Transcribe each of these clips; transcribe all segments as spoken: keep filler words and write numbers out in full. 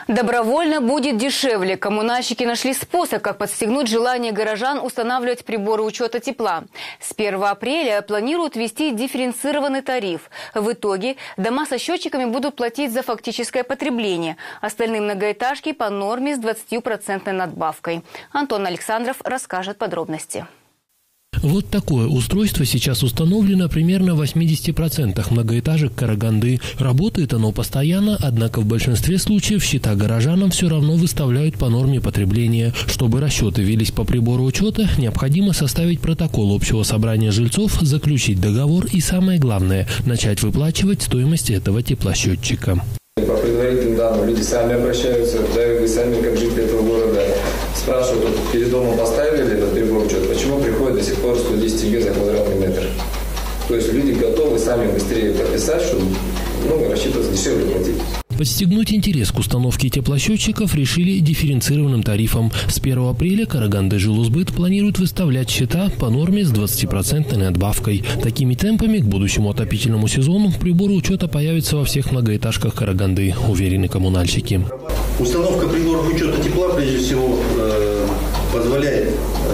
Добровольно будет дешевле. Коммунальщики нашли способ, как подстегнуть желание горожан устанавливать приборы учета тепла. С первого апреля планируют ввести дифференцированный тариф. В итоге дома со счетчиками будут платить за фактическое потребление. Остальные многоэтажки по норме с двадцатипроцентной надбавкой. Антон Александров расскажет подробности. Вот такое устройство сейчас установлено примерно в восьмидесяти процентах многоэтажек Караганды. Работает оно постоянно, однако в большинстве случаев счета горожанам все равно выставляют по норме потребления. Чтобы расчеты велись по прибору учета, необходимо составить протокол общего собрания жильцов, заключить договор и, самое главное, начать выплачивать стоимость этого теплосчетчика. По предварительным данным люди сами обращаются, да, вы сами, как жители этого города, спрашивают, вот перед домом поставили этот прибор учета, почему приходит до сих пор сто десять тенге за квадратный метр. То есть люди готовы сами быстрее подписать, чтобы ну, рассчитываться дешевле платить. Подстегнуть интерес к установке теплосчетчиков решили дифференцированным тарифом. С первого апреля Караганды-Жилусбыт планирует выставлять счета по норме с двадцатипроцентной надбавкой. Такими темпами к будущему отопительному сезону приборы учета появятся во всех многоэтажках Караганды, уверены коммунальщики. Установка приборов учета тепла, прежде всего, позволяет,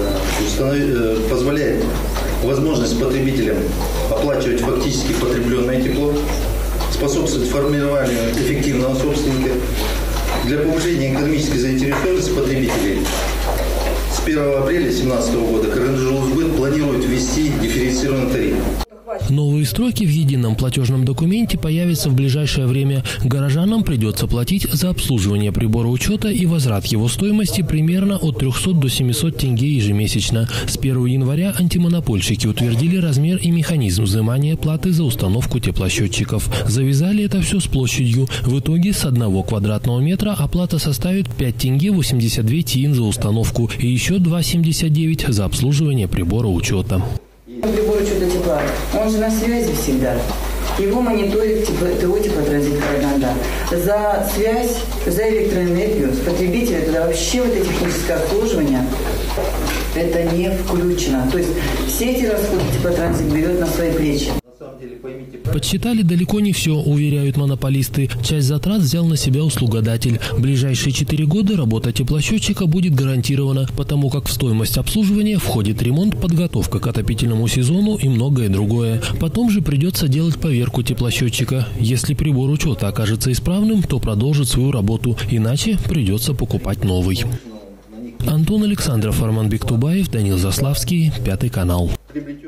позволяет возможность потребителям оплачивать фактически потребленное тепло, способствует формированию эффективного собственника. Для повышения экономической заинтересованности потребителей с первого апреля две тысячи семнадцатого года Караганды-Жилусбыт планирует ввести дифференцированный тариф. Новые строки в едином платежном документе появятся в ближайшее время. Горожанам придется платить за обслуживание прибора учета и возврат его стоимости примерно от трёхсот до семисот тенге ежемесячно. С первого января антимонопольщики утвердили размер и механизм взимания платы за установку теплосчетчиков. Завязали это все с площадью. В итоге с одного квадратного метра оплата составит пять тенге восемьдесят две тиын за установку и еще два семьдесят девять за обслуживание прибора учета. Прибор учета тепла, он же на связи всегда. Его мониторит ТО «Теплотранзит Караганда». За связь, за электроэнергию с потребителем туда вообще вот это техническое обслуживание это не включено. То есть все эти расходы Теплотранзит берет на свои плечи. Подсчитали далеко не все, уверяют монополисты. Часть затрат взял на себя услугодатель. В ближайшие четыре года работа теплосчетчика будет гарантирована, потому как в стоимость обслуживания входит ремонт, подготовка к отопительному сезону и многое другое. Потом же придется делать поверку теплосчетчика. Если прибор учета окажется исправным, то продолжит свою работу, иначе придется покупать новый. Антон Александров, Арман Бектубаев, Данил Заславский, Пятый канал.